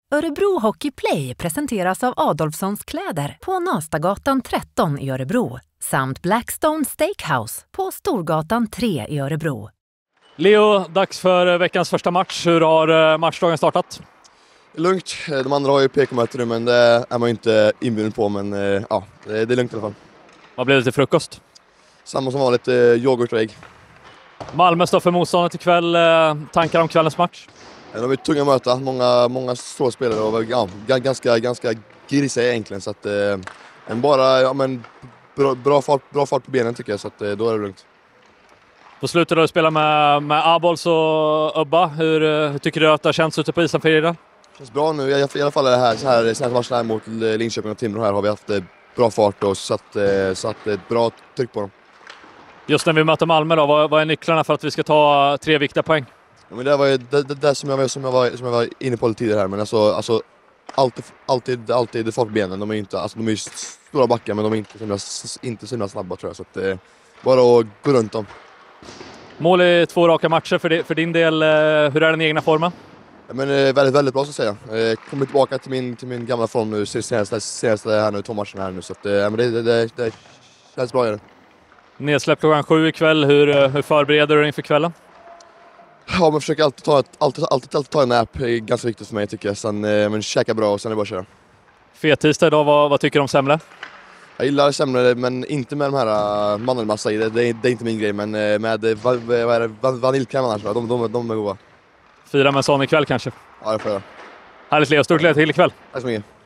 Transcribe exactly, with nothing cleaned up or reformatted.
Örebro Hockey Play presenteras av Adolfssons kläder på Nastagatan tretton i Örebro samt Blackstone Steakhouse på Storgatan tre i Örebro. Leo, dags för veckans första match. Hur har matchdagen startat? Lugnt. De andra har ju P K-möte nu, men det är man ju inte inbjuden på. Men ja, det är lugnt i alla fall. Vad blev det till frukost? Samma som vanligt, yoghurt och ägg. Malmö står för motståndet ikväll. Tankar om kvällens match? De är tunga möta, många, många svåra spelare och ja, ganska, ganska grisiga egentligen. Så att, en bara, ja, men bra, bra, fart, bra fart på benen tycker jag, så att, då är det lugnt. På slutet du spela med, med Abols och Ubba. Hur, hur tycker du att det har känts ute på isen för er idag? Det känns bra nu, i alla fall det här, så här, så här matchen här mot Linköping och Timrå här har vi haft bra fart och satt, satt ett bra tryck på dem. Just när vi möter Malmö då, vad, vad är nycklarna för att vi ska ta tre viktiga poäng? Ja, men det var ju det, det, det som, jag, som, jag var, som jag var inne på lite tidigare här, men alltså, alltså alltid, alltid, alltid fart på benen. De är ju inte, alltså, de är ju stora backar, men de är inte, inte, inte så himla snabba tror jag, så att, eh, bara att gå runt dem. Mål i två raka matcher för, di, för din del, eh, hur är den egna formen? Ja, men, eh, väldigt, väldigt bra så att säga. Eh, kommer tillbaka till min, till min gamla form nu, senaste, senaste här nu, två matcherna här nu, så att, eh, men det, det, det, det känns bra. Är det. Nedsläpp klockan sju ikväll, hur, hur förbereder du inför kvällen? Ja, men försöker alltid ta, ett, alltid, alltid, alltid ta en nap, det är ganska viktigt för mig tycker jag. Sen eh, men käka bra och sen är det bara att köra. Fet tisdag idag, vad, vad tycker du om semla? Jag gillar semlor, men inte med de här uh, mandelmassa i det. Det är, det är inte min grej, men uh, med uh, vad, vad är det, van, vaniljkräm annars, de, de, de är goda. Fira med en sån ikväll kanske? Ja, det får jag. Härligt Leo, stort glädje till ikväll. Tack så mycket.